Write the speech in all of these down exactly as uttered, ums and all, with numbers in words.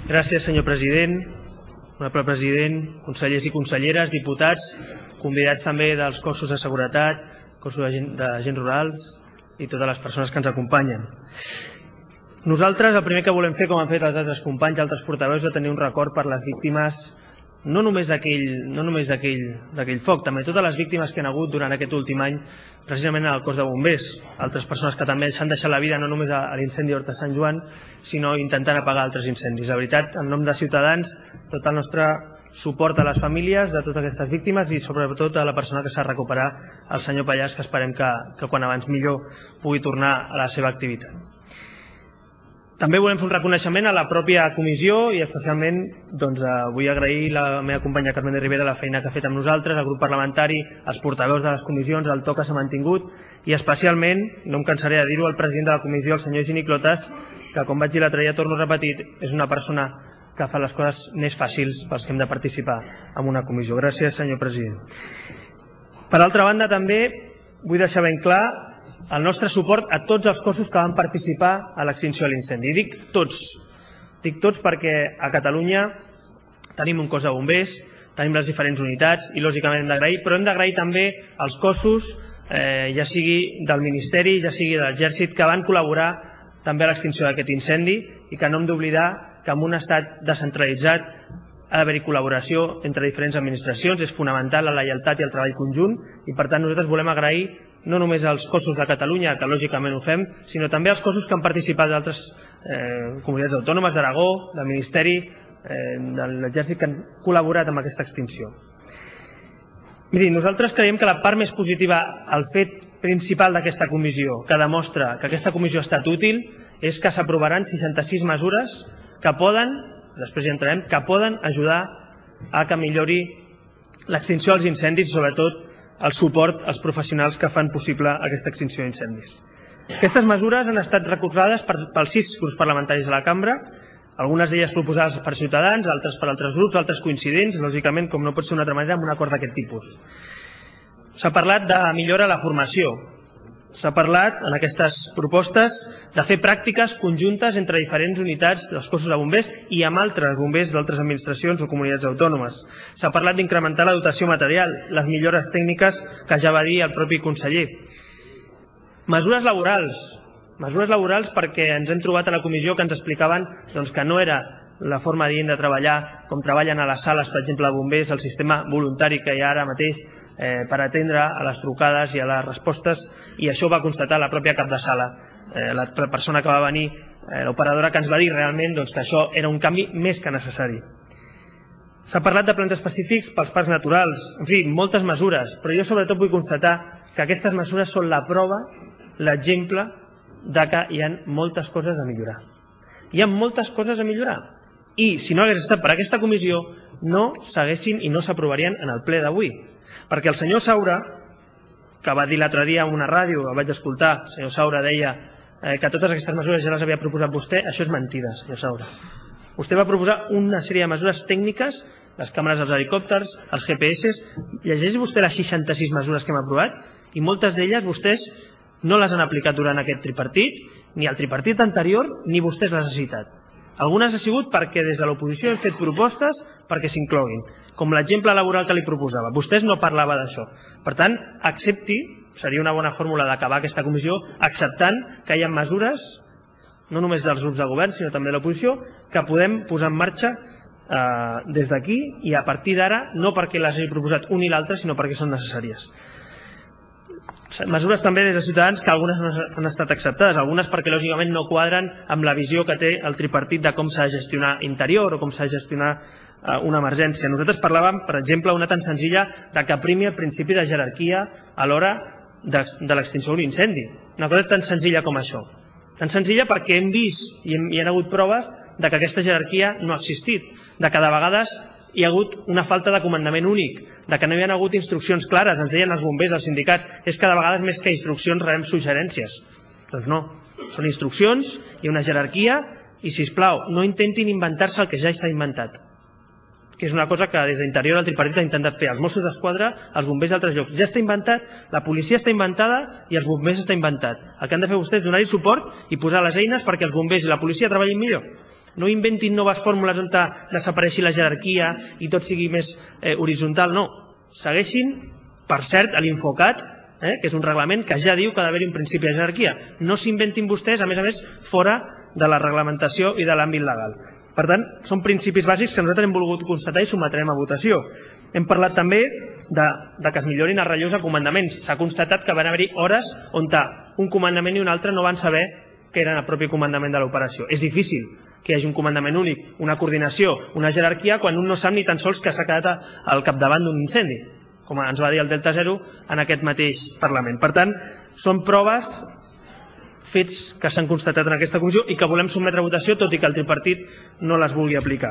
Gràcies, senyor president, honorable president, consellers i conselleres, diputats, convidats també dels cossos de seguretat, cossos d'agents rurals i totes les persones que ens acompanyen. Nosaltres el primer que volem fer, com han fet els altres companys i altres portaveus, és tenir un record per les víctimes no només d'aquell no només d'aquell foc, també totes les víctimes que han hagut durant aquest últim any precisament al cos de bombers, altres persones que també s'han deixat la vida no només a l'incendi d'Horta Sant Joan, sinó intentant apagar altres incendis. La veritat, en nom de Ciutadans, tot el nostre suport a les famílies de totes aquestes víctimes i sobretot a la persona que s'ha de recuperar, el senyor Pallàs, que esperem que, que quan abans millor pugui tornar a la seva activitat. També volem fer un reconeixement a la pròpia comissió i especialment doncs, vull agrair a la meva companya Carmen de Rivera la feina que ha fet amb nosaltres, el grup parlamentari, els portaveus de les comissions, el to que s'ha mantingut i especialment, no em cansaré de dir-ho, el president de la comissió, el senyor Higini Clotas, que com vaig dir l'altre dia, torno a repetir, és una persona que fa les coses més fàcils pels que hem de participar en una comissió. Gràcies, senyor president. Per altra banda, també vull deixar ben clar el nostre suport a tots els cossos que van participar a l'extinció de l'incendi. I dic tots, dic tots perquè a Catalunya tenim un cos de bombers, tenim les diferents unitats i lògicament hem d'agrair, però hem d'agrair també els cossos, eh, ja sigui del Ministeri, ja sigui de l'Exèrcit, que van col·laborar també a l'extinció d'aquest incendi i que no hem d'oblidar que en un estat descentralitzat ha d'haver-hi col·laboració entre diferents administracions, és fonamental la lleialtat i el treball conjunt i per tant nosaltres volem agrair no només als cossos de Catalunya, que lògicament ho fem, sinó també als cossos que han participat d'altres eh, comunitats autònomes, d'Aragó, del Ministeri, eh, de l'Exèrcit, que han col·laborat amb aquesta extinció. Miri, nosaltres creiem que la part més positiva, el fet principal d'aquesta comissió, que demostra que aquesta comissió ha estat útil, és que s'aprovaran seixanta-sis mesures que poden, després hi entrarem, que poden ajudar a que millori l'extinció dels incendis i sobretot el suport als professionals que fan possible aquesta extinció d'incendis. Aquestes mesures han estat recolzades pels sis grups parlamentaris de la cambra, algunes d'elles proposades per Ciutadans, altres per altres grups, altres coincidents, lògicament, com no pot ser d'una altra manera, amb un acord d'aquest tipus. S'ha parlat de millora a la formació. S'ha parlat, en aquestes propostes, de fer pràctiques conjuntes entre diferents unitats dels cossos de bombers i amb altres bombers d'altres administracions o comunitats autònomes. S'ha parlat d'incrementar la dotació material, les millores tècniques que ja va dir el propi conseller. Mesures laborals. Mesures laborals perquè ens hem trobat a la comissió que ens explicaven doncs, que no era la forma adient de treballar com treballen a les sales, per exemple, de bombers, el sistema voluntari que hi ha ara mateix Eh, per atendre a les trucades i a les respostes, i això va constatar la pròpia cap de sala, eh, la persona que va venir, eh, l'operadora, que ens va dir realment doncs, que això era un canvi més que necessari. S'ha parlat de plans específics pels parcs naturals, en fi, moltes mesures, però jo sobretot vull constatar que aquestes mesures són la prova, l'exemple de que hi ha moltes coses a millorar. Hi ha moltes coses a millorar i si no hagués estat per aquesta comissió no s'haguessin i no s'aprovarien en el ple d'avui. Perquè el senyor Saura, que va dir l'altre dia en una ràdio, el vaig escoltar, el senyor Saura deia eh, que totes aquestes mesures ja les havia proposat vostè, això és mentida, senyor Saura. Vostè va proposar una sèrie de mesures tècniques, les càmeres dels helicòpters, els G P S, llegeix vostè les seixanta-sis mesures que hem aprovat i moltes d'elles vostès no les han aplicat durant aquest tripartit, ni el tripartit anterior, ni vostès les han citat. Algunes ha sigut perquè des de l'oposició hem fet propostes perquè s'incloguin, com l'exemple laboral que li proposava. Vostès no parlava d'això. Per tant, accepti, seria una bona fórmula d'acabar aquesta comissió, acceptant que hi ha mesures, no només dels grups de govern, sinó també de l'oposició, que podem posar en marxa eh, des d'aquí i a partir d'ara, no perquè les hagi proposat un i l'altre, sinó perquè són necessàries. Mesures també des de Ciutadans que algunes no han estat acceptades, algunes perquè lògicament no quadren amb la visió que té el tripartit de com s'ha de gestionar interior o com s'ha de gestionar una emergència. Nosaltres parlàvem, per exemple, una tan senzilla de que primi el principi de jerarquia a l'hora de l'extinció d'un incendi. Una cosa tan senzilla com això. Tan senzilla perquè hem vist i hi ha hagut proves de que aquesta jerarquia no ha existit, de que de vegades hi ha hagut una falta de comandament únic, de que no hi ha hagut instruccions clares, ens deien els bombers, els sindicats, és que de vegades més que instruccions rebem suggerències. Doncs no, són instruccions, hi ha una jerarquia i, sisplau, no intentin inventar-se el que ja està inventat, que és una cosa que des d'Interior el tripartit ha intentat fer, els Mossos d'Esquadra, els bombers d'altres llocs. Ja està inventat, la policia està inventada i els bombers està inventat. El que han de fer vostès és donar-hi suport i posar les eines perquè els bombers i la policia treballin millor. no inventin noves fórmules on desapareixi la jerarquia i tot sigui més horitzontal, no. Segueixin, per cert, a l'Infocat, que és un reglament que ja diu que ha d'haver-hi un principi de jerarquia. No s'inventin vostès, a més a més, fora de la reglamentació i de l'àmbit legal. Per tant, són principis bàsics que nosaltres hem volgut constatar i sotmetrem a votació. Hem parlat també de, de que es millorin els relleus de comandaments. S'ha constatat que van haver-hi hores on un comandament i un altre no van saber que eren el propi comandament de l'operació. És difícil que hi hagi un comandament únic, una coordinació, una jerarquia, quan un no sap ni tan sols que s'ha quedat al capdavant d'un incendi, com ens va dir el Delta Zero en aquest mateix Parlament. Per tant, són proves, fets que s'han constatat en aquesta comissió i que volem sotmetre a votació, tot i que el tripartit no les vulgui aplicar.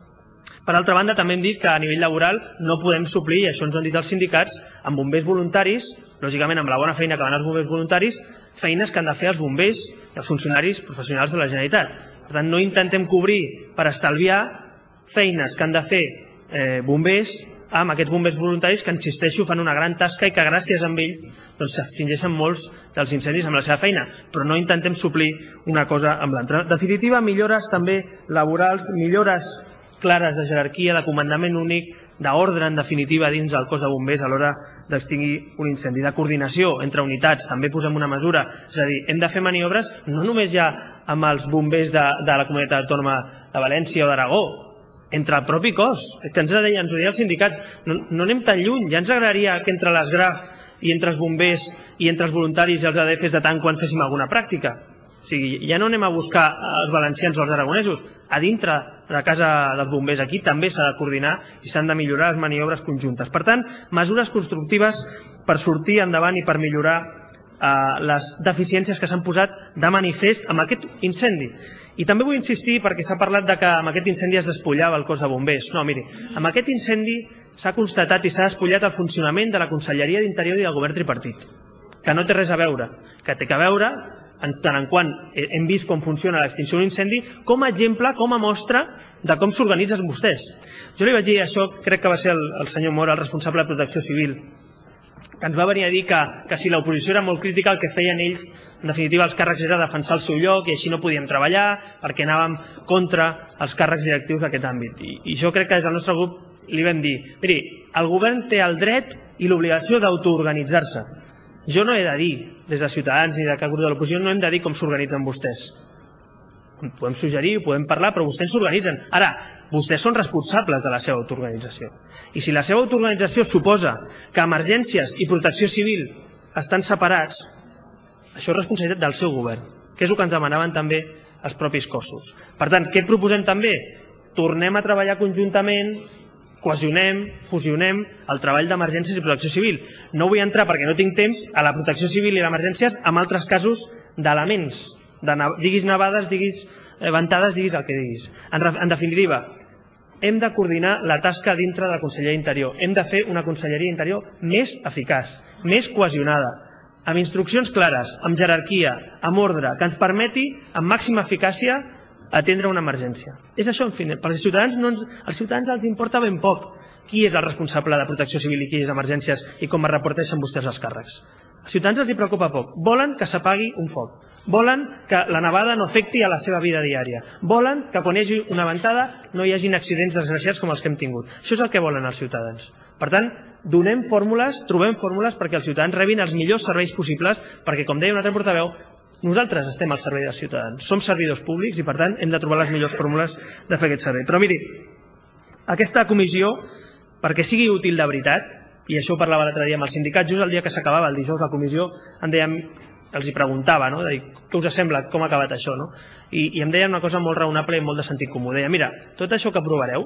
Per altra banda, també hem dit que a nivell laboral no podem suplir, i això ens ho han dit els sindicats, amb bombers voluntaris, lògicament amb la bona feina que van els bombers voluntaris, feines que han de fer els bombers i els funcionaris professionals de la Generalitat. Per tant, no intentem cobrir per estalviar feines que han de fer eh, bombers amb aquests bombers voluntaris que, insisteixo, fan una gran tasca i que gràcies a ells s'extingeixen molts dels incendis amb la seva feina, però no intentem suplir una cosa amb l'altra. En definitiva, millores també laborals, millores clares de jerarquia, de comandament únic, d'ordre, en definitiva, dins del cos de bombers a l'hora d'extingir un incendi, de coordinació entre unitats, també posem una mesura, és a dir, hem de fer maniobres no només ja amb els bombers de, de la comunitat autònoma de València o d'Aragó, entre el propi cos, que ens, deia, ens ho deien els sindicats, no, no anem tan lluny, ja ens agradaria que entre les Graf i entre els bombers i entre els voluntaris i els A D Fs de tant quan féssim alguna pràctica. O sigui, ja no anem a buscar els valencians o els aragonesos, a dintre de la casa dels bombers aquí també s'ha de coordinar i s'han de millorar les maniobres conjuntes. Per tant, mesures constructives per sortir endavant i per millorar eh, les deficiències que s'han posat de manifest amb aquest incendi. I també vull insistir, perquè s'ha parlat de que amb aquest incendi es despullava el cos de bombers. No, miri, amb aquest incendi s'ha constatat i s'ha despullat el funcionament de la Conselleria d'Interior i del govern tripartit, que no té res a veure, que té a veure en tant en quant hem vist com funciona l'extinció d'un incendi, com a exemple, com a mostra de com s'organitzen vostès. Jo li vaig dir això, crec que va ser el, el senyor Mora, el responsable de Protecció Civil, que ens va venir a dir que, que si l'oposició era molt crítica, el que feien ells, en definitiva, els càrrecs era defensar el seu lloc i així no podíem treballar perquè anàvem contra els càrrecs directius d'aquest àmbit. I, I jo crec que des del nostre grup li vam dir, miri, el govern té el dret i l'obligació d'autoorganitzar-se. Jo no he de dir, des de Ciutadans ni de cap grup de l'oposició, no hem de dir com s'organitzen vostès. Podem suggerir, podem parlar, però vostès s'organitzen. Ara, vostès són responsables de la seva autoorganització. I si la seva autoorganització suposa que emergències i protecció civil estan separats, això és responsabilitat del seu govern, que és el que ens demanaven també els propis cossos. Per tant, què proposem també? Tornem a treballar conjuntament, cohesionem, fusionem el treball d'emergències i protecció civil. No vull entrar, perquè no tinc temps, a la protecció civil i l'emergències amb altres casos d'elements, de, diguis nevades, diguis ventades, diguis el que diguis. En, en definitiva, hem de coordinar la tasca dintre de la Conselleria d'Interior. Hem de fer una Conselleria d'Interior més eficaç, més cohesionada, amb instruccions clares, amb jerarquia, amb ordre, que ens permeti, amb màxima eficàcia, atendre una emergència. És això, en fi, perquè als ciutadans, no ens, als ciutadans els importa ben poc qui és el responsable de protecció civil i qui és d'emergències i com es reparteixen vostès els càrrecs. Als ciutadans els hi preocupa poc. Volen que s'apagui un foc. Volen que la nevada no afecti a la seva vida diària. Volen que quan hi hagi una ventada no hi hagin accidents desgraciats com els que hem tingut. Això és el que volen els ciutadans. Per tant, donem fórmules, trobem fórmules perquè els ciutadans rebin els millors serveis possibles, perquè, com deia un altre portaveu, nosaltres estem al servei dels ciutadans, som servidors públics i per tant hem de trobar les millors fórmules de fer aquest servei. Però miri, aquesta comissió, perquè sigui útil de veritat, i això ho parlava l'altre dia amb el sindicat, just el dia que s'acabava, el dijous, la comissió, em dèiem, els hi preguntava, no? De dir, què us sembla, com ha acabat això? No? I, I em deien una cosa molt raonable i molt de sentit comú. Deia, mira, tot això que aprovareu,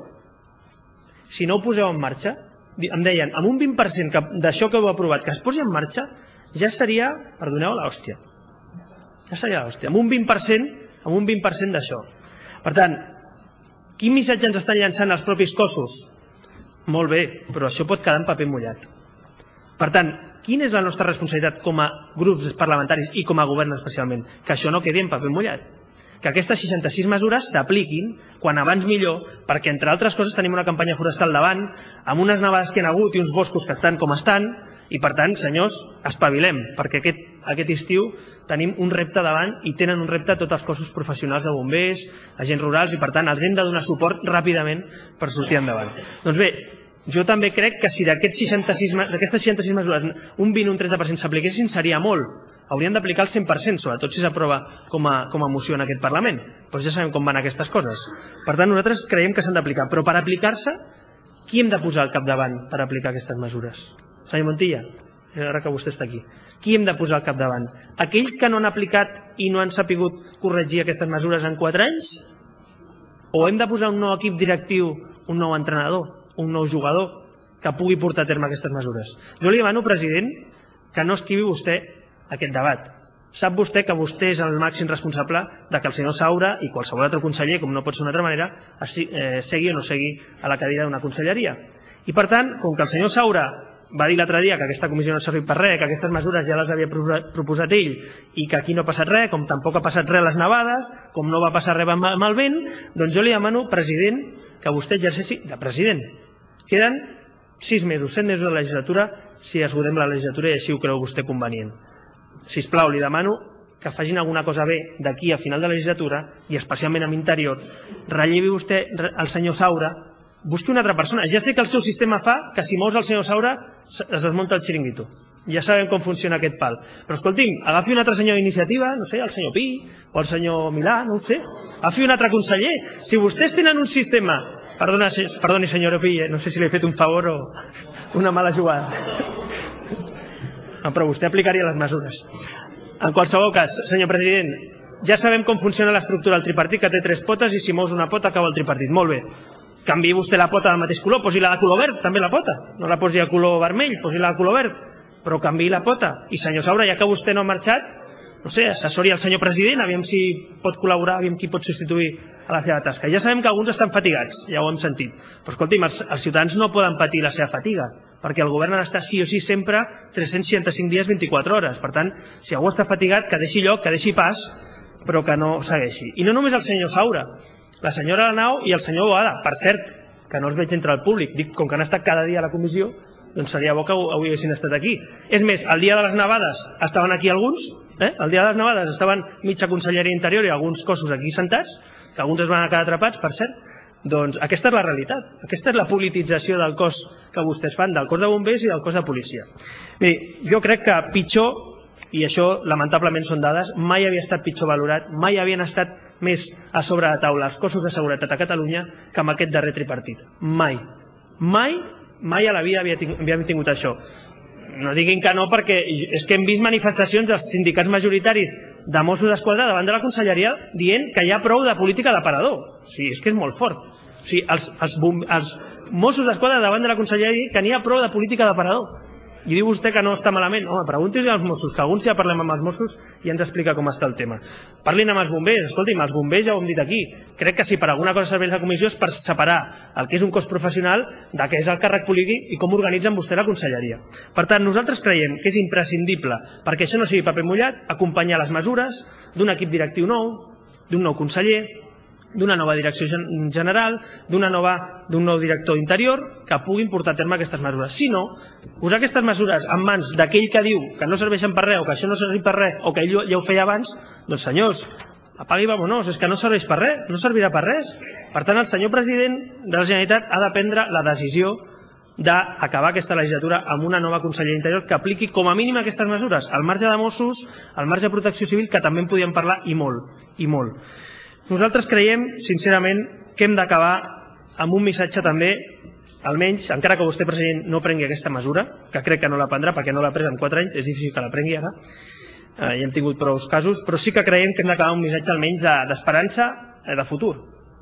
si no ho poseu en marxa, em deien, amb un vint per cent d'això que heu aprovat, que es posi en marxa, ja seria, perdoneu, l'hòstia. Ja seria l'hòstia, amb un vint per cent, amb un vint per cent d'això. Per tant, quin missatge ens estan llançant els propis cossos? Molt bé, però això pot quedar en paper mullat. Per tant, quina és la nostra responsabilitat com a grups parlamentaris i com a govern especialment? Que això no quedi en paper mullat. Que aquestes seixanta-sis mesures s'apliquin quan abans millor, perquè entre altres coses tenim una campanya forestal davant, amb unes nevades que hi ha hagut i uns boscos que estan com estan, I per tant, senyors, espavilem, perquè aquest, aquest estiu tenim un repte davant i tenen un repte tots els cossos professionals de bombers, agents rurals, i per tant els hem de donar suport ràpidament per sortir endavant. Doncs bé, jo també crec que si d'aquestes seixanta-sis mesures un vint o un trenta per cent s'apliquessin seria molt. Haurien d'aplicar el cent per cent, sobretot si s'aprova com a, com a moció en aquest Parlament. Però ja sabem com van aquestes coses. Per tant, nosaltres creiem que s'han d'aplicar. Però per aplicar-se, qui hem de posar al capdavant per aplicar aquestes mesures? Senyor Montilla, ara que vostè està aquí. Qui hem de posar al capdavant? Aquells que no han aplicat i no han sapigut corregir aquestes mesures en quatre anys? O hem de posar un nou equip directiu, un nou entrenador, un nou jugador que pugui portar a terme aquestes mesures? Jo li demano, president, que no esquivi vostè aquest debat. Sap vostè que vostè és el màxim responsable de que el senyor Saura i qualsevol altre conseller, com no pot ser d'una altra manera, segui o no segui a la cadira d'una conselleria. I per tant, com que el senyor Saura va dir l'altre dia que aquesta comissió no ha servit per res, que aquestes mesures ja les havia proposat ell i que aquí no ha passat res, com tampoc ha passat res a les nevades, com no va passar res amb el vent, doncs jo li demano, president, que vostè exerceixi de president. Queden sis mesos, set mesos de legislatura, si esgotem la legislatura i així ho creu vostè convenient. Sisplau, li demano que facin alguna cosa bé d'aquí a final de la legislatura i especialment amb Interior. Rellevi vostè el senyor Saura, busqui una altra persona. Ja sé que el seu sistema fa que si mous el senyor Saura es desmunta el xiringuito. Ja sabem com funciona aquest pal. Però escolti'm, agafi un altre senyor d'iniciativa, no sé, el senyor Pi o el senyor Milà, no ho sé. Agafi un altre conseller. Si vostès tenen un sistema... Perdona, perdoni senyor Pi, no sé si li he fet un favor o una mala jugada. Però vostè aplicaria les mesures. En qualsevol cas, senyor president, ja sabem com funciona l'estructura del tripartit, que té tres potes i si mous una pota acaba el tripartit. Molt bé. Canviï vostè la pota del mateix color, posi-la de color verd, també la pota. No la posi de color vermell, posi-la de color verd. Però canviï la pota. I senyor Saura, ja que vostè no ha marxat, no sé, assessori al senyor president, aviam si pot col·laborar, aviam qui pot substituir a la seva tasca. Ja sabem que alguns estan fatigats, ja ho hem sentit. Però escolti'm, els, els ciutadans no poden patir la seva fatiga, perquè el govern ha d'estar sí o sí sempre tres-cents seixanta-cinc dies, vint-i-quatre hores. Per tant, si algú està fatigat, que deixi lloc, que deixi pas, però que no segueixi. I no només el senyor Saura, la senyora Arnau i el senyor Boada, per cert, que no els veig entre el públic, dic, com que han estat cada dia a la comissió, doncs seria bo que avui haguessin estat aquí. És més, el dia de les nevades estaven aquí alguns, eh? el dia de les nevades estaven mitja conselleria interior i alguns cossos aquí sentats, que alguns es van quedar atrapats, per cert. Doncs aquesta és la realitat, aquesta és la politització del cos que vostès fan, del cos de bombers i del cos de policia. Miri, jo crec que pitjor, i això lamentablement són dades, mai havia estat pitjor valorat, mai havien estat més a sobre de taula els cossos de seguretat a Catalunya que amb aquest darrer tripartit. Mai. Mai, mai a la vida havíem tingut això. No diguin que no, perquè és que hem vist manifestacions dels sindicats majoritaris de Mossos d'Esquadra davant de la conselleria dient que hi ha prou de política d'aparador. O sigui, és que és molt fort. O sigui, els, els, els Mossos d'Esquadra davant de la conselleria dient que n'hi ha prou de política d'aparador. I diu vostè que no està malament. Home, pregunti als Mossos, que alguns ja parlem amb els Mossos i ens explica com està el tema. Parlin amb els bombers. Escolti'm, els bombers ja ho hem dit aquí. Crec que si per alguna cosa serveix la comissió és per separar el que és un cos professional del que és el càrrec polític i com organitzen vostè la conselleria. Per tant, nosaltres creiem que és imprescindible, perquè això no sigui paper mullat, acompanyar les mesures d'un equip directiu nou, d'un nou conseller, d'una nova direcció general, d'un nou director interior, que puguin portar a terme aquestes mesures. Si no, posar aquestes mesures en mans d'aquell que diu que no serveixen per res, o que això no serveix per res, o que ell ja ho feia abans, doncs senyors, apagui i vamonos, és que no serveix per res, no servirà per res. Per tant, el senyor president de la Generalitat ha de prendre la decisió d'acabar aquesta legislatura amb una nova conselleria interior que apliqui com a mínim aquestes mesures, al marge de Mossos, al marge de protecció civil, que també en podíem parlar, i molt, i molt. Nosaltres creiem, sincerament, que hem d'acabar amb un missatge també, almenys, encara que vostè, president, no prengui aquesta mesura, que crec que no la prendrà perquè no l'ha pres en quatre anys, és difícil que la prengui ara, ja hem tingut prou casos, però sí que creiem que hem d'acabar un missatge almenys d'esperança de futur,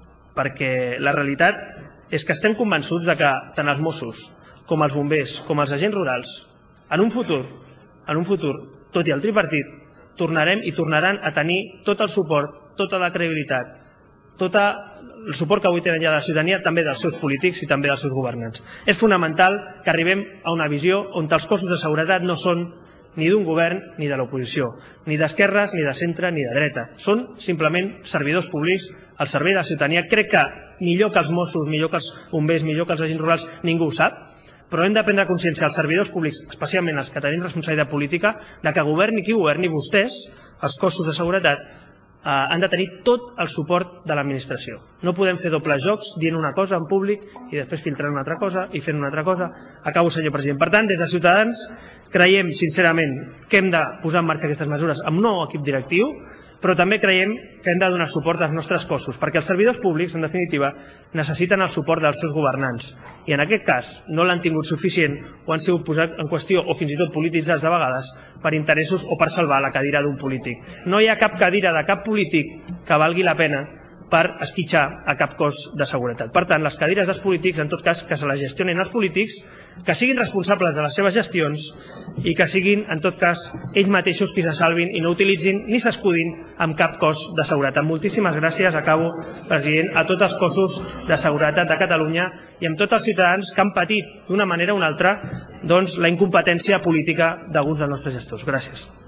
perquè la realitat és que estem convençuts que tant els Mossos com els bombers, com els agents rurals, en un futur, en un futur, tot i el tripartit, tornarem i tornaran a tenir tot el suport, tota la credibilitat, tot el suport que avui tenen ja de la ciutadania, també dels seus polítics i també dels seus governants. És fonamental que arribem a una visió on els cossos de seguretat no són ni d'un govern ni de l'oposició, ni d'esquerres, ni de centre, ni de dreta. Són simplement servidors públics al servei de la ciutadania. Crec que millor que els Mossos, millor que els bombers, millor que els agents rurals, ningú ho sap, però hem de prendre consciència als servidors públics, especialment els que tenim responsabilitat política, de que governi qui governi, vostès, els cossos de seguretat, eh, han de tenir tot el suport de l'administració. No podem fer dobles jocs dient una cosa en públic i després filtrant una altra cosa i fent una altra cosa. Acabo, senyor president. Per tant, des de Ciutadans creiem sincerament que hem de posar en marxa aquestes mesures amb un nou equip directiu, però també creiem que hem de donar suport als nostres cossos, perquè els servidors públics, en definitiva, necessiten el suport dels seus governants. I en aquest cas no l'han tingut suficient o han sigut posat en qüestió o fins i tot polititzats de vegades per interessos o per salvar la cadira d'un polític. No hi ha cap cadira de cap polític que valgui la pena per esquitxar a cap cos de seguretat. Per tant, les cadires dels polítics, en tot cas, que se les gestionen els polítics, que siguin responsables de les seves gestions i que siguin, en tot cas, ells mateixos qui se salvin i no utilitzin ni s'escudin amb cap cos de seguretat. Moltíssimes gràcies, acabo, president, a tots els cossos de seguretat de Catalunya i amb tots els ciutadans que han patit d'una manera o una altra doncs, la incompetència política d'alguns dels nostres gestors. Gràcies.